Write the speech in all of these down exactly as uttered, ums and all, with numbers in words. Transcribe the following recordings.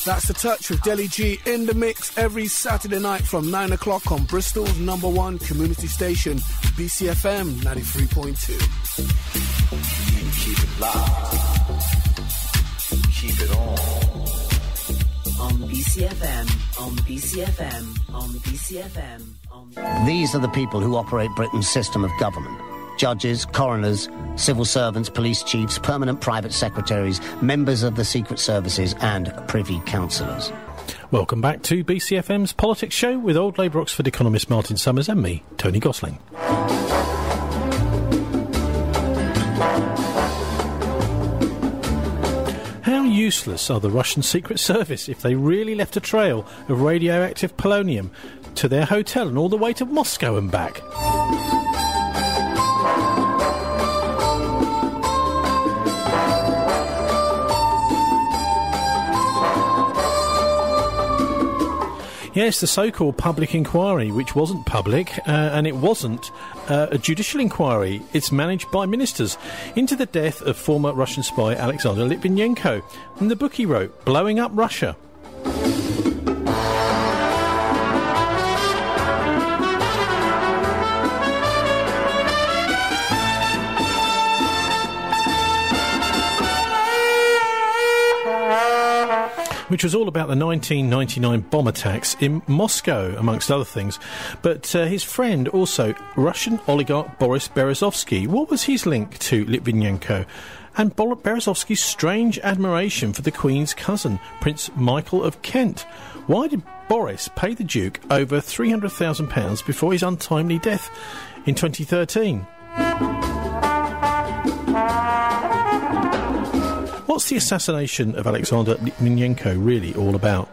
That's The Touch with Deli G in the mix every Saturday night from nine o'clock on Bristol's number one community station, B C F M ninety-three point two. You keep it locked. Keep it on. On B C F M, on B C F M, on B C F M. On... These are the people who operate Britain's system of government. Judges, coroners, civil servants, police chiefs, permanent private secretaries, members of the secret services and privy councillors. Welcome back to B C F M's Politics Show with Old Labour Oxford economist Martin Summers and me, Tony Gosling. How useless are the Russian Secret Service if they really left a trail of radioactive polonium to their hotel and all the way to Moscow and back? Yes, the so-called public inquiry, which wasn't public, uh, and it wasn't uh, a judicial inquiry. It's managed by ministers into the death of former Russian spy Alexander Litvinenko. And the book he wrote, Blowing Up Russia. Which was all about the nineteen ninety-nine bomb attacks in Moscow, amongst other things. But uh, his friend, also Russian oligarch Boris Berezovsky, what was his link to Litvinenko? And Bor- Berezovsky's strange admiration for the Queen's cousin, Prince Michael of Kent. Why did Boris pay the Duke over three hundred thousand pounds before his untimely death in twenty thirteen? What's the assassination of Alexander Litvinenko really all about?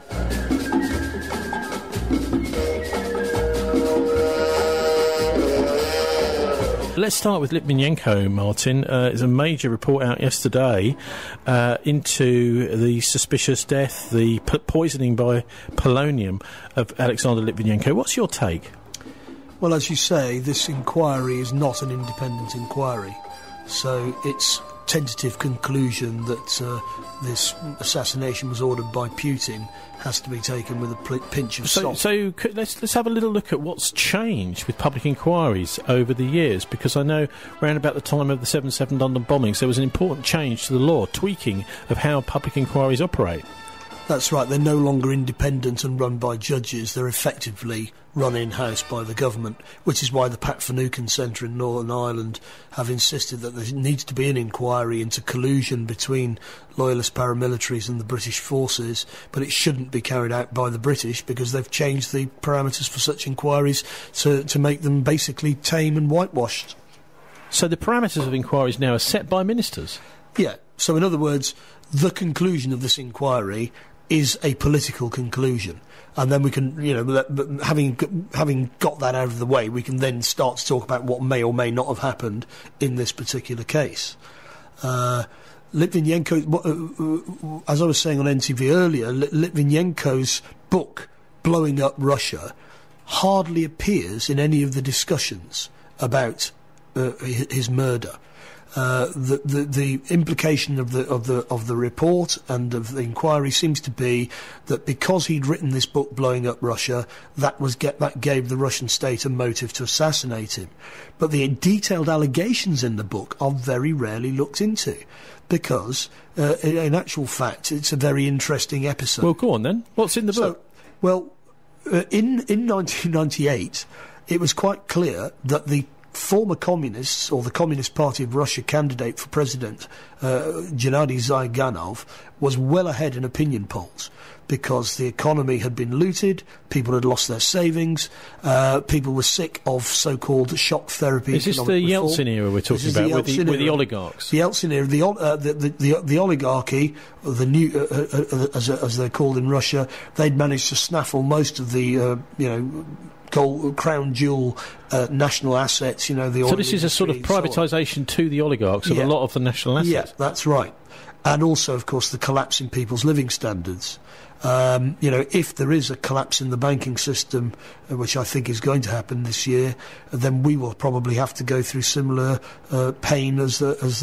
Let's start with Litvinenko, Martin. Uh, there's a major report out yesterday uh, into the suspicious death, the p- poisoning by polonium of Alexander Litvinenko. What's your take? Well, as you say, this inquiry is not an independent inquiry, so it's tentative conclusion that uh, this assassination was ordered by Putin has to be taken with a pl- pinch of so, salt. So could, let's let's have a little look at what's changed with public inquiries over the years, because I know around about the time of the seven seven London bombings there was an important change to the law, tweaking of how public inquiries operate. That's right, they're no longer independent and run by judges, they're effectively run in-house by the government, which is why the Pat Finucane Centre in Northern Ireland have insisted that there needs to be an inquiry into collusion between loyalist paramilitaries and the British forces, but it shouldn't be carried out by the British because they've changed the parameters for such inquiries to, to make them basically tame and whitewashed. So the parameters of inquiries now are set by ministers? Yeah, so in other words, the conclusion of this inquiry is a political conclusion, and then we can, you know, having having got that out of the way, we can then start to talk about what may or may not have happened in this particular case. Uh, Litvinenko, as I was saying on N T V earlier, Litvinenko's book, Blowing Up Russia, hardly appears in any of the discussions about uh, his murder. Uh, the, the the implication of the of the of the report and of the inquiry seems to be that because he'd written this book, Blowing Up Russia, that was get that gave the Russian state a motive to assassinate him. But the detailed allegations in the book are very rarely looked into, because uh, in, in actual fact it's a very interesting episode. Well, go on then. What's in the book? So, well, uh, in in nineteen ninety-eight, it was quite clear that the former communists, or the Communist Party of Russia candidate for president, uh, Gennady Zyganov, was well ahead in opinion polls because the economy had been looted, people had lost their savings, uh, people were sick of so-called shock therapy. Is this the reform. Yeltsin era we're talking about, the with, the, with the oligarchs? The Yeltsin era, the, uh, the, the, the, the oligarchy, the new, uh, uh, as, as they're called in Russia, they'd managed to snaffle most of the, uh, you know, gold, crown jewel uh, national assets, you know, the oil So this is a sort of privatisation to the oligarchs of yeah. a lot of the national assets? Yeah, that's right. And also, of course, the collapse in people's living standards. Um, you know, if there is a collapse in the banking system, uh, which I think is going to happen this year, then we will probably have to go through similar uh, pain as the, as the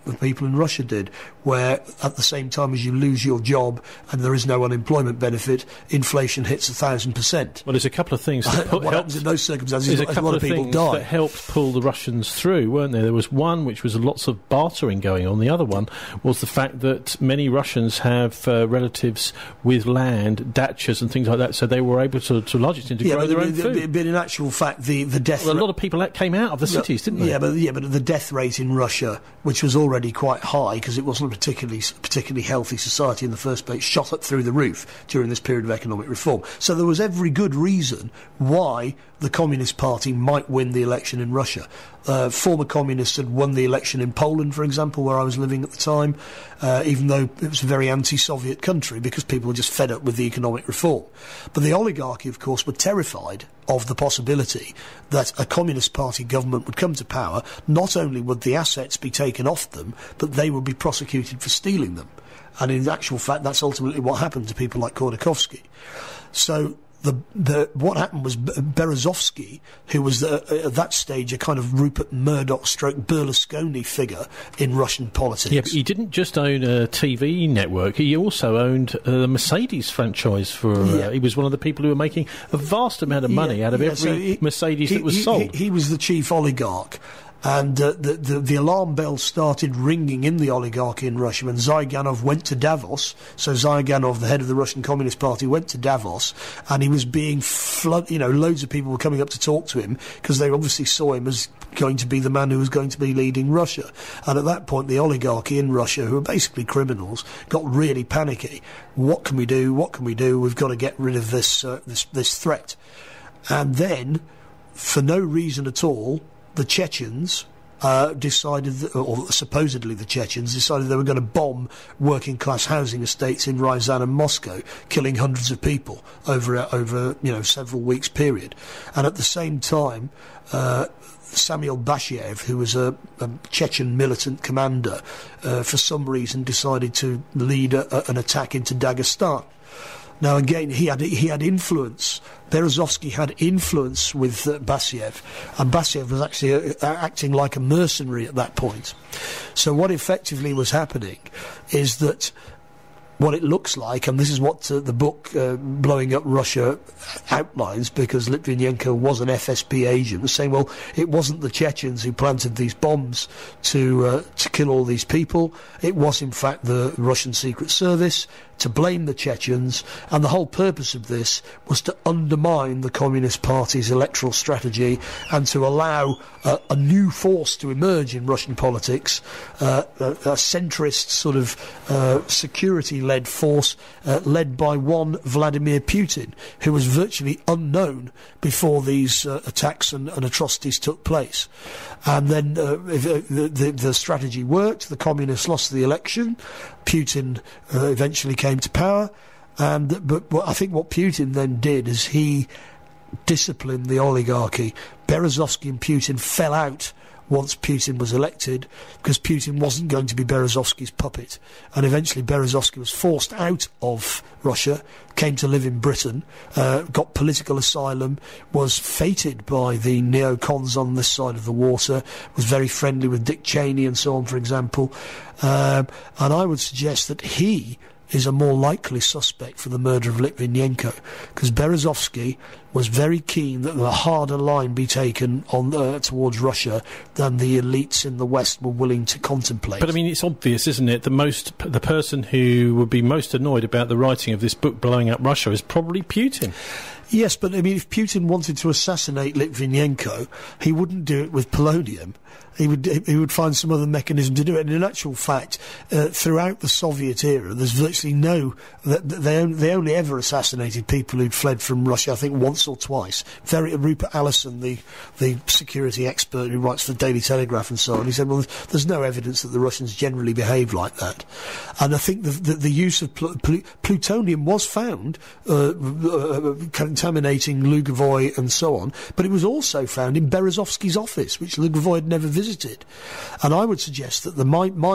the people in Russia did, where at the same time as you lose your job and there is no unemployment benefit, inflation hits a thousand percent. Well, there's a couple of things that put, what helped, happens in those circumstances there's is a a couple lot of of people things die. that helped pull the Russians through, weren't there? There was one which was lots of bartering going on. The other one was the fact that many Russians have uh, relatives with land, dachas and things like that, so they were able to, to a large extent, to yeah, grow but, their the, own the, food. But in actual fact, the, the death... Well, a lot of people that came out of the cities, didn't they? Yeah, but yeah, but the death rate in Russia, which was already quite high because it wasn't a particularly particularly healthy society in the first place, shot up through the roof during this period of economic reform. So there was every good reason why the Communist Party might win the election in Russia. Uh, former communists had won the election in Poland, for example, where I was living at the time, uh, even though it was a very anti-Soviet country because people were just fed up with the economic reform. But the oligarchy, of course, were terrified of the possibility that a Communist Party government would come to power. Not only would the assets be taken off them, but they would be prosecuted for stealing them. And in actual fact, that's ultimately what happened to people like Khodorkovsky. So the, the, what happened was Berezovsky, who was uh, at that stage a kind of Rupert Murdoch stroke Berlusconi figure in Russian politics. Yeah, but he didn't just own a T V network, he also owned uh, the Mercedes franchise. For uh, Yeah. He was one of the people who were making a vast amount of money Yeah, out of yeah, every so he- Mercedes he, that was he, sold. He, he was the chief oligarch. And uh, the, the the alarm bells started ringing in the oligarchy in Russia when Zyganov went to Davos. So Zyganov, the head of the Russian Communist Party, went to Davos, and he was being flood. You know, loads of people were coming up to talk to him because they obviously saw him as going to be the man who was going to be leading Russia. And at that point, the oligarchy in Russia, who are basically criminals, got really panicky. What can we do? What can we do? We've got to get rid of this uh, this this threat. And then, for no reason at all, the Chechens uh, decided, that, or supposedly the Chechens decided they were going to bomb working-class housing estates in Ryazan and Moscow, killing hundreds of people over a, over you know several weeks period. And at the same time, uh, Samuel Bashiev, who was a, a Chechen militant commander, uh, for some reason decided to lead a, a, an attack into Dagestan. Now again, he had he had influence. Berezovsky had influence with uh, Basiev, and Basiev was actually uh, acting like a mercenary at that point. So what effectively was happening is that what it looks like, and this is what uh, the book uh, Blowing Up Russia outlines, because Litvinenko was an F S B agent, was saying, well, it wasn't the Chechens who planted these bombs to uh, to kill all these people. It was, in fact, the Russian Secret Service, to blame the Chechens, and the whole purpose of this was to undermine the Communist Party's electoral strategy and to allow uh, a new force to emerge in Russian politics, uh, a, a centrist sort of uh, security-led force uh, led by one Vladimir Putin, who was virtually unknown before these uh, attacks and, and atrocities took place. And then uh, if, uh, the, the, the strategy worked, the Communists lost the election, Putin uh, eventually came to power, and but what, I think what Putin then did is he disciplined the oligarchy. Berezovsky and Putin fell out once Putin was elected, because Putin wasn't going to be Berezovsky's puppet, and eventually Berezovsky was forced out of Russia, came to live in Britain, uh, got political asylum, was feted by the neocons on this side of the water, was very friendly with Dick Cheney and so on, for example, um, and I would suggest that he is a more likely suspect for the murder of Litvinenko, because Berezovsky was very keen that a harder line be taken on uh, towards Russia than the elites in the West were willing to contemplate. But I mean, it's obvious, isn't it? The most, the person who would be most annoyed about the writing of this book, Blowing Up Russia, is probably Putin. Yes, but I mean, if Putin wanted to assassinate Litvinenko, he wouldn't do it with polonium. He would he would find some other mechanism to do it. And in actual fact, uh, throughout the Soviet era, there's virtually no... They only, they only ever assassinated people who'd fled from Russia, I think, once or twice. Very Rupert Allison, the the security expert who writes for the Daily Telegraph and so on, he said, well, there's no evidence that the Russians generally behave like that. And I think the the, the use of pl pl plutonium was found uh, uh, contaminating Lockerbie and so on, but it was also found in Berezovsky's office, which Lockerbie had never visited. And I would suggest that the my, my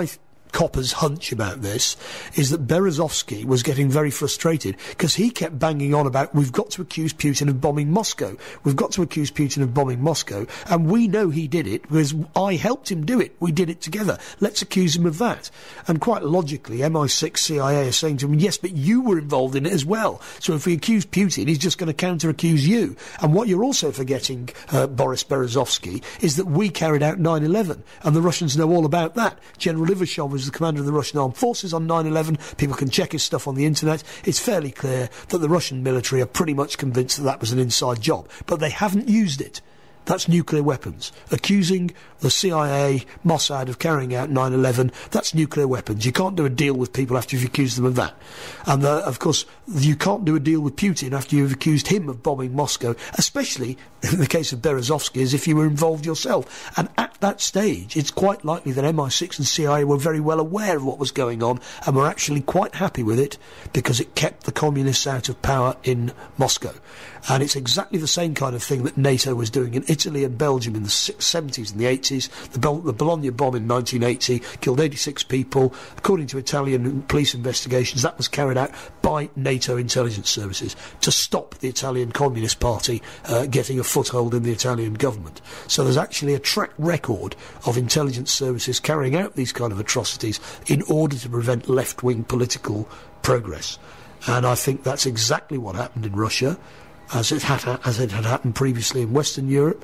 copper's hunch about this is that Berezovsky was getting very frustrated because he kept banging on about, we've got to accuse Putin of bombing Moscow. We've got to accuse Putin of bombing Moscow. And we know he did it because I helped him do it. We did it together. Let's accuse him of that. And quite logically, M I six, C I A are saying to him, yes, but you were involved in it as well. So if we accuse Putin, he's just going to counter-accuse you. And what you're also forgetting, uh, Boris Berezovsky, is that we carried out nine eleven. And the Russians know all about that. General Ivashov was the commander of the Russian Armed Forces on nine eleven. People can check his stuff on the internet. It's fairly clear that the Russian military are pretty much convinced that that was an inside job. But they haven't used it. That's nuclear weapons. Accusing the C I A, Mossad of carrying out nine eleven, that's nuclear weapons. You can't do a deal with people after you've accused them of that. And, uh, of course, you can't do a deal with Putin after you've accused him of bombing Moscow, especially in the case of Berezovsky, as if you were involved yourself. And at that stage, it's quite likely that M I six and C I A were very well aware of what was going on and were actually quite happy with it because it kept the communists out of power in Moscow. And it's exactly the same kind of thing that NATO was doing in Italy and Belgium in the seventies and the eighties. The, Bel- the Bologna bomb in nineteen eighty killed eighty-six people. According to Italian police investigations, that was carried out by NATO intelligence services to stop the Italian Communist Party uh, getting a foothold in the Italian government. So there's actually a track record of intelligence services carrying out these kind of atrocities in order to prevent left-wing political progress. And I think that's exactly what happened in Russia, as it had as it had happened previously in Western Europe,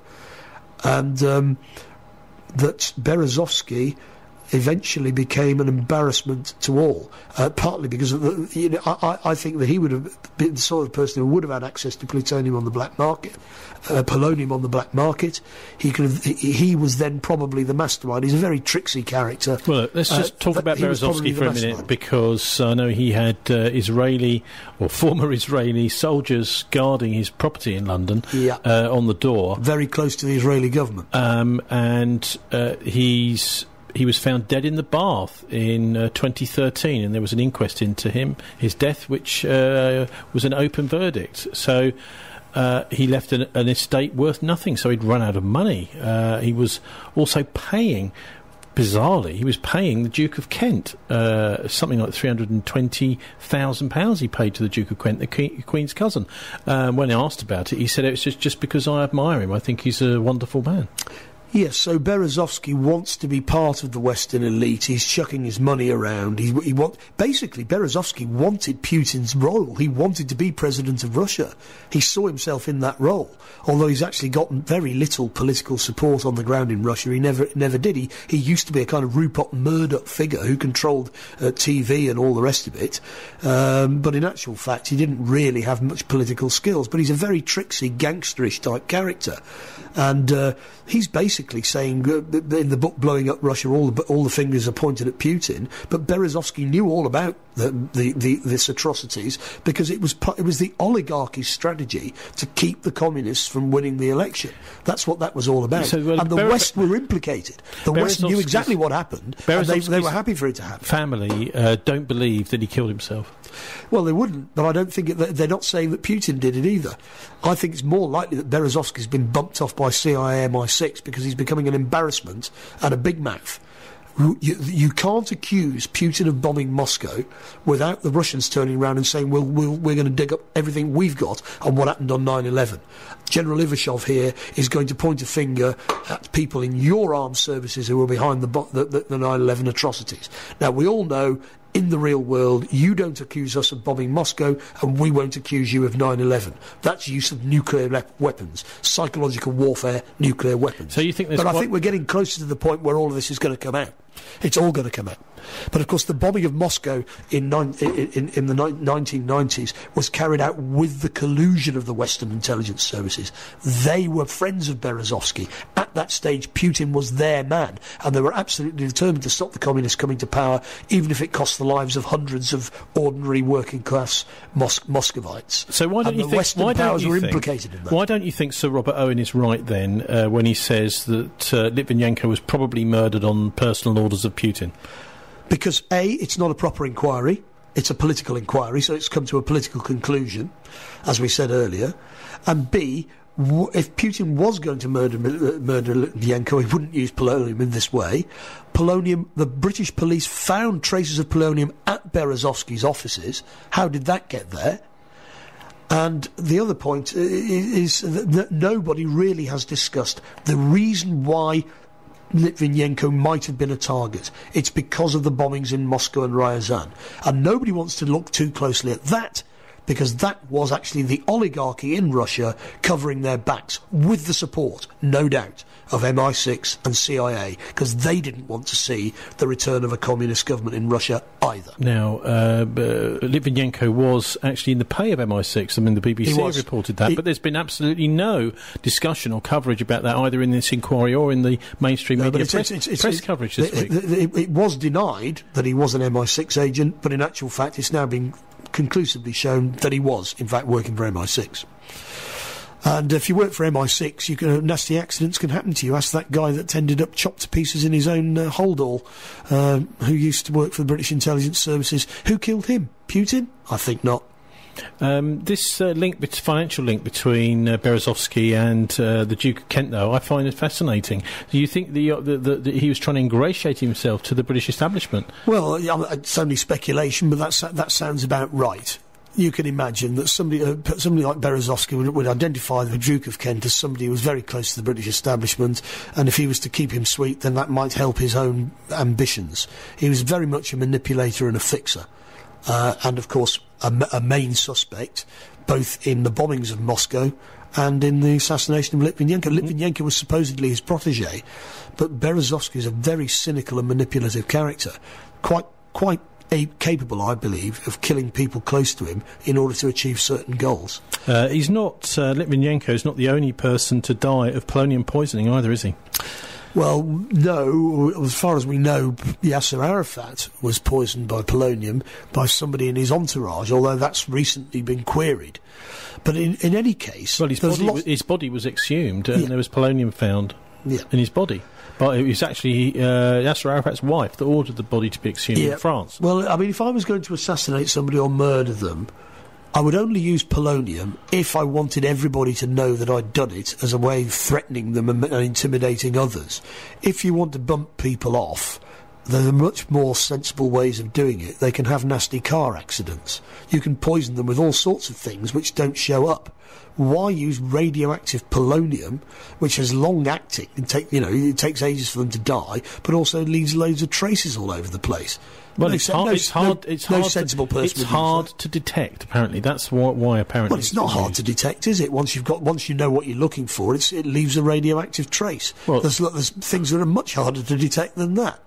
and um, that Berezovsky eventually became an embarrassment to all, uh, partly because of the, you know, I, I think that he would have been the sort of person who would have had access to plutonium on the black market, uh, polonium on the black market. He could have, he, he was then probably the mastermind. He's a very tricksy character. Well, let's just uh, talk about Berezovsky for a minute, because I know he had uh, Israeli or former Israeli soldiers guarding his property in London, yeah. uh, on the door, very close to the Israeli government, um, and uh, he's. He was found dead in the bath in uh, twenty thirteen, and there was an inquest into him, his death, which uh, was an open verdict. So uh, he left an, an estate worth nothing, so he'd run out of money. Uh, he was also paying, bizarrely, he was paying the Duke of Kent uh, something like three hundred twenty thousand pounds he paid to the Duke of Kent, the Queen, Queen's cousin. Um, when asked about it, he said, it's just, just because I admire him. I think he's a wonderful man. Yes, so Berezovsky wants to be part of the Western elite. He's chucking his money around. He, he want, basically, Berezovsky wanted Putin's role. He wanted to be president of Russia. He saw himself in that role. Although he's actually gotten very little political support on the ground in Russia, he never never did. He, he used to be a kind of Rupert Murdoch figure who controlled uh, T V and all the rest of it. Um, but in actual fact, he didn't really have much political skills. But he's a very tricksy, gangsterish type character. And uh, he's basically saying, uh, in the book Blowing Up Russia, all the, all the fingers are pointed at Putin, but Berezovsky knew all about the, the, the, this atrocities because it was, it was the oligarchy's strategy to keep the communists from winning the election. That's what that was all about. So, well, and the Ber- West were implicated. The West knew exactly what happened, and they, they were happy for it to happen. Family uh, don't believe that he killed himself. Well, they wouldn't, but I don't think it, they're not saying that Putin did it either. I think it's more likely that Berezovsky's been bumped off by C I A M I six because he's becoming an embarrassment and a big mouth. You, you can't accuse Putin of bombing Moscow without the Russians turning around and saying, well, we'll we're going to dig up everything we've got on what happened on nine eleven. General Ivashov here is going to point a finger at people in your armed services who were behind the, the, the, the nine eleven atrocities. Now, we all know in the real world, you don't accuse us of bombing Moscow, and we won't accuse you of nine eleven. That's use of nuclear le- weapons, psychological warfare, nuclear weapons. So you think there's but I quite think we're getting closer to the point where all of this is going to come out. It's all going to come out. But of course, the bombing of Moscow in, nine, in, in, in the ni- nineteen nineties was carried out with the collusion of the Western intelligence services. They were friends of Berezovsky. At that stage, Putin was their man, and they were absolutely determined to stop the communists coming to power, even if it cost the lives of hundreds of ordinary working-class Mos- Muscovites. So why don't and you the think Western why powers don't you were think, implicated in that? Why don't you think Sir Robert Owen is right then uh, when he says that uh, Litvinenko was probably murdered on personal orders of Putin? Because A, it's not a proper inquiry, it's a political inquiry, so it's come to a political conclusion, as we said earlier, and B, w- if Putin was going to murder murder Litvinenko, he wouldn't use polonium in this way. Polonium, the British police found traces of polonium at Berezovsky's offices. How did that get there? And the other point is that nobody really has discussed the reason why Litvinenko might have been a target. It's because of the bombings in Moscow and Ryazan. And nobody wants to look too closely at that, because that was actually the oligarchy in Russia covering their backs, with the support, no doubt, of M I six and C I A, because they didn't want to see the return of a communist government in Russia either. Now, uh, Litvinenko was actually in the pay of M I six. I mean, the B B C reported that, he, but there's been absolutely no discussion or coverage about that either in this inquiry or in the mainstream no, media it's, press, it's, it's, press it's, coverage this it, week. It, it, it was denied that he was an M I six agent, but in actual fact it's now been conclusively shown that he was, in fact, working for M I six. And if you work for M I six, you can, uh, nasty accidents can happen to you. Ask that guy that ended up chopped to pieces in his own uh, holdall, uh, who used to work for the British intelligence services. Who killed him? Putin? I think not. Um, this uh, link, bet- financial link between uh, Berezovsky and uh, the Duke of Kent, though, I find it fascinating. Do you think the, uh, the, the, the, he was trying to ingratiate himself to the British establishment? Well, yeah, it's only speculation, but that's, that sounds about right. You can imagine that somebody, uh, somebody like Berezovsky would, would identify the Duke of Kent as somebody who was very close to the British establishment, and if he was to keep him sweet, then that might help his own ambitions. He was very much a manipulator and a fixer, uh, and of course a, a main suspect, both in the bombings of Moscow and in the assassination of Litvinenko. Mm-hmm. Litvinenko was supposedly his protege, but Berezovsky is a very cynical and manipulative character, quite, quite A- capable, I believe, of killing people close to him in order to achieve certain goals. Uh, he's not, uh, Litvinenko is not the only person to die of polonium poisoning either, is he? Well, no. As far as we know, Yasser Arafat was poisoned by polonium by somebody in his entourage, although that's recently been queried. But in, in any case... Well, his body, lo- his body was exhumed and yeah. there was polonium found yeah. in his body. But it was actually uh, Yasser Arafat's wife that ordered the body to be exhumed yeah. in France. Well, I mean, if I was going to assassinate somebody or murder them, I would only use polonium if I wanted everybody to know that I'd done it as a way of threatening them and, and intimidating others. If you want to bump people off, there are much more sensible ways of doing it. They can have nasty car accidents. You can poison them with all sorts of things which don't show up. Why use radioactive polonium, which has long acting and take you know it takes ages for them to die, but also leaves loads of traces all over the place? Well, no, it's, hard, no, it's hard. No, it's no hard. sensible to, person. It's hard to detect. Apparently, that's why. why apparently, well, it's not hard to detect, is it? Once you've got, once you know what you're looking for, it's, it leaves a radioactive trace. Well, there's, there's things that are much harder to detect than that.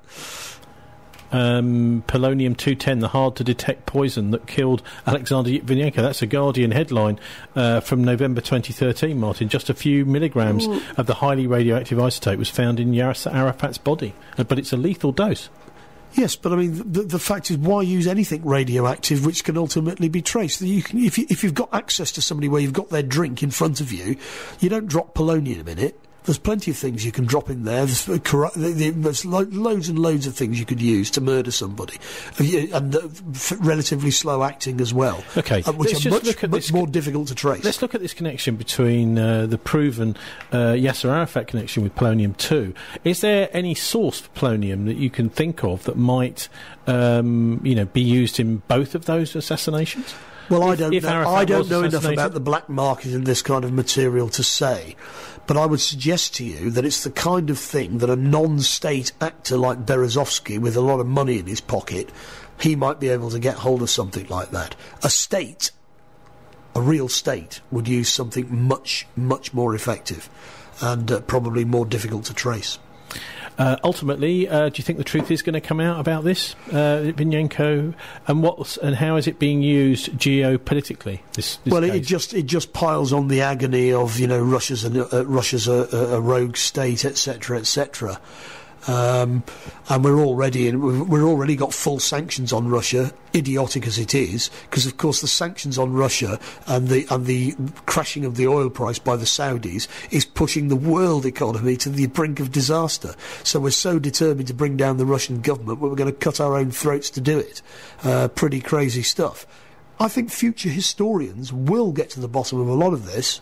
Um, polonium two ten, the hard-to-detect poison that killed Alexander Litvinenko. That's a Guardian headline uh, from November twenty thirteen, Martin. Just a few milligrams Ooh. of the highly radioactive isotope was found in Yasser Arafat's body, uh, but it's a lethal dose. Yes, but I mean, the, the fact is, why use anything radioactive which can ultimately be traced? You can, if, you, if you've got access to somebody where you've got their drink in front of you, you don't drop polonium in it. There's plenty of things you can drop in there. There's, uh, there's lo- loads and loads of things you could use to murder somebody, and uh, f- relatively slow acting as well. Okay, uh, which let's are just much, look at much this more co- difficult to trace. Let's look at this connection between uh, the proven uh, Yasser Arafat connection with polonium two. Is there any source for polonium that you can think of that might, um, you know, be used in both of those assassinations? Well, if, I don't know. I don't know enough about the black market in this kind of material to say, but I would suggest to you that it's the kind of thing that a non-state actor like Berezovsky, with a lot of money in his pocket, he might be able to get hold of something like that. A state, a real state, would use something much, much more effective and uh, probably more difficult to trace. Uh, ultimately, uh, do you think the truth is going to come out about this, uh, Litvinenko, and what and how is it being used geopolitically? This, this well, case? it just it just piles on the agony of you know Russia's a, uh, Russia's a, a rogue state, et cetera, et cetera. Um, and we're already in, we're already got full sanctions on Russia, idiotic as it is, because of course the sanctions on Russia and the and the crashing of the oil price by the Saudis is pushing the world economy to the brink of disaster. So we're so determined to bring down the Russian government, we're going to cut our own throats to do it. Uh, pretty crazy stuff. I think future historians will get to the bottom of a lot of this.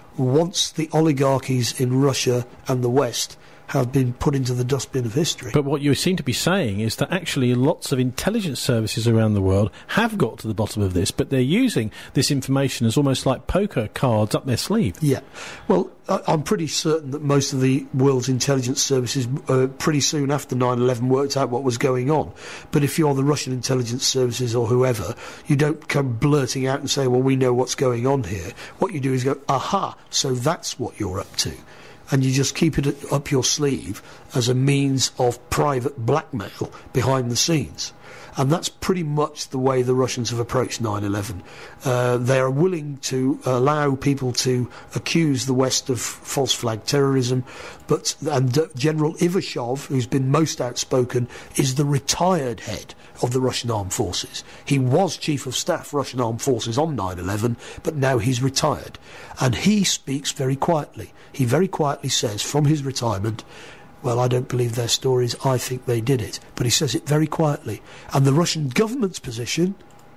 once the oligarchies in Russia and the West have been put into the dustbin of history. But what you seem to be saying is that actually lots of intelligence services around the world have got to the bottom of this, but they're using this information as almost like poker cards up their sleeve. Yeah. Well, I, I'm pretty certain that most of the world's intelligence services uh, pretty soon after nine eleven worked out what was going on. But if you're the Russian intelligence services or whoever, you don't come blurting out and say, well, we know what's going on here. What you do is go, aha, so that's what you're up to. And you just keep it up your sleeve as a means of private blackmail behind the scenes. And that's pretty much the way the Russians have approached nine eleven. Uh, they are willing to allow people to accuse the West of false flag terrorism, but and uh, General Ivashov, who's been most outspoken, is the retired head of the Russian Armed Forces. He was Chief of Staff Russian Armed Forces on nine eleven, but now he's retired. And he speaks very quietly. He very quietly says, from his retirement, well, I don't believe their stories, I think they did it. But he says it very quietly. And the Russian government's position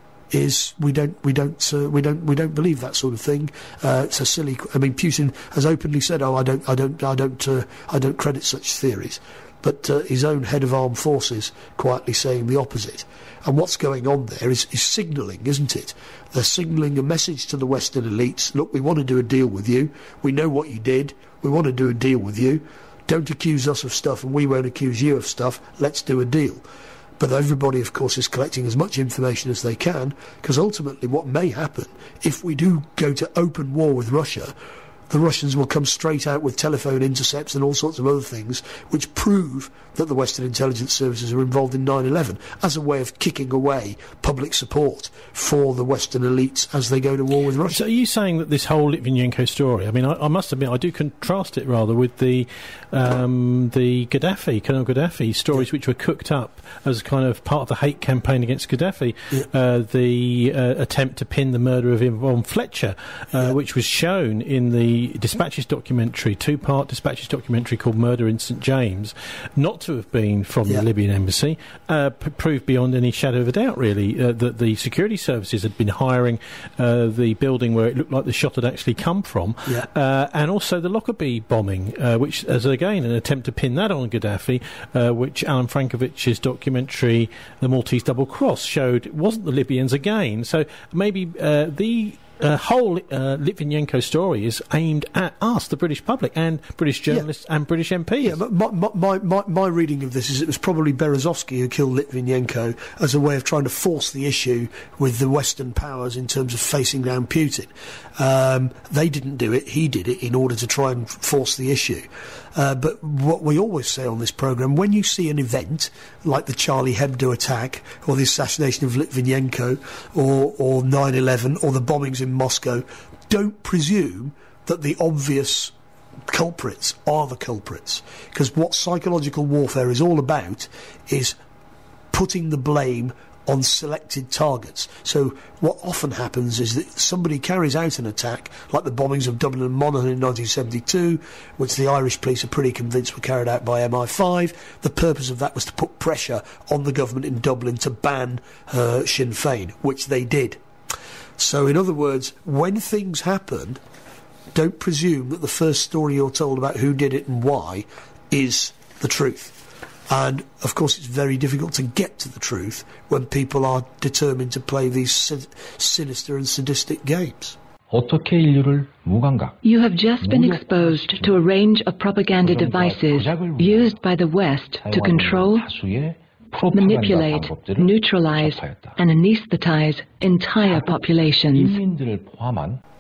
is we don't we don't uh, we don't we don't believe that sort of thing. Uh, it's a silly. I mean, Putin has openly said, "Oh, I don't I don't I don't uh, I don't credit such theories." But uh, his own head of armed forces quietly saying the opposite. And what's going on there is, is signalling, isn't it? They're signalling a message to the Western elites. Look, we want to do a deal with you. We know what you did. We want to do a deal with you. Don't accuse us of stuff and we won't accuse you of stuff. Let's do a deal. But everybody, of course, is collecting as much information as they can, because ultimately what may happen, if we do go to open war with Russia, the Russians will come straight out with telephone intercepts and all sorts of other things which prove that the Western intelligence services are involved in nine eleven as a way of kicking away public support for the Western elites as they go to war with Russia. So are you saying that this whole Litvinenko story, I mean, I, I must admit, I do contrast it rather with the um, the Gadaffi, Colonel Gadaffi stories, yeah, which were cooked up as kind of part of the hate campaign against Gadaffi, yeah. uh, the uh, attempt to pin the murder of Yvonne Fletcher, uh, yeah. which was shown in the Dispatches documentary, two-part Dispatches documentary called Murder in Saint James, not to have been from yeah. the Libyan embassy, uh, p- proved beyond any shadow of a doubt, really, uh, that the security services had been hiring uh, the building where it looked like the shot had actually come from, yeah. uh, and also the Lockerbie bombing, uh, which is, again, an attempt to pin that on Gaddafi, uh, which Alan Frankovich's documentary, The Maltese Double Cross, showed it wasn't the Libyans again. So maybe uh, the Uh, whole uh, Litvinenko story is aimed at us, the British public, and British journalists yeah. and British M Ps. Yeah, but my, my, my, my reading of this is it was probably Beresovsky who killed Litvinenko as a way of trying to force the issue with the Western powers in terms of facing down Putin. Um, they didn't do it, he did it in order to try and force the issue. Uh, but what we always say on this programme, when you see an event like the Charlie Hebdo attack or the assassination of Litvinenko or, or nine eleven or the bombings in Moscow, don't presume that the obvious culprits are the culprits. Because what psychological warfare is all about is putting the blame on selected targets. So what often happens is that somebody carries out an attack, like the bombings of Dublin and Monaghan in nineteen seventy-two, which the Irish police are pretty convinced were carried out by M I five. The purpose of that was to put pressure on the government in Dublin to ban uh, Sinn Féin, which they did. So in other words, when things happen, don't presume that the first story you're told about who did it and why is the truth. And, of course, it's very difficult to get to the truth when people are determined to play these sin- sinister and sadistic games. You have just been exposed to a range of propaganda devices used by the West to control, manipulate, neutralize, and anesthetize entire populations.